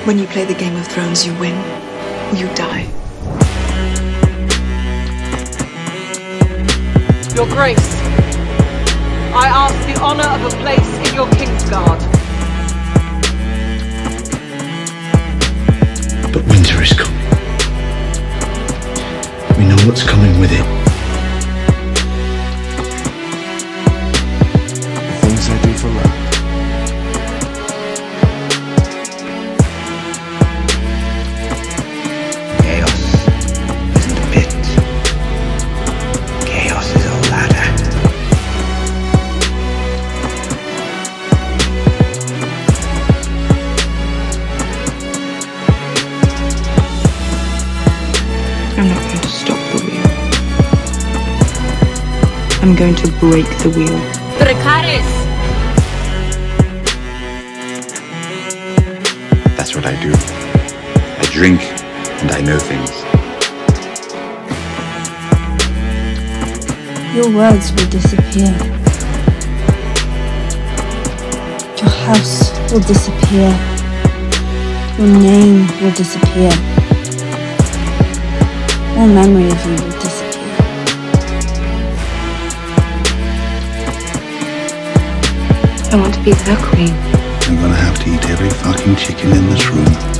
When you play the Game of Thrones, you win or you die. Your Grace, I ask the honor of a place in your Kingsguard. But winter is coming. We know what's coming with it. The things I do for love. Chaos isn't a pit. Chaos is a ladder. I'm not going to stop the wheel. I'm going to break the wheel. That's what I do. I drink and I know things. Your words will disappear. Your house will disappear. Your name will disappear. All memory of you will disappear. I want to be the queen. I'm gonna have to eat every fucking chicken in this room.